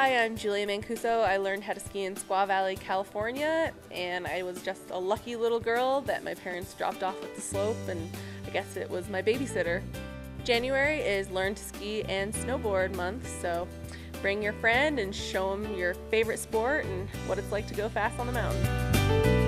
Hi, I'm Julia Mancuso. I learned how to ski in Squaw Valley, California, and I was just a lucky little girl that my parents dropped off at the slope, and I guess it was my babysitter. January is Learn to Ski and Snowboard month, so bring your friend and show them your favorite sport and what it's like to go fast on the mountain.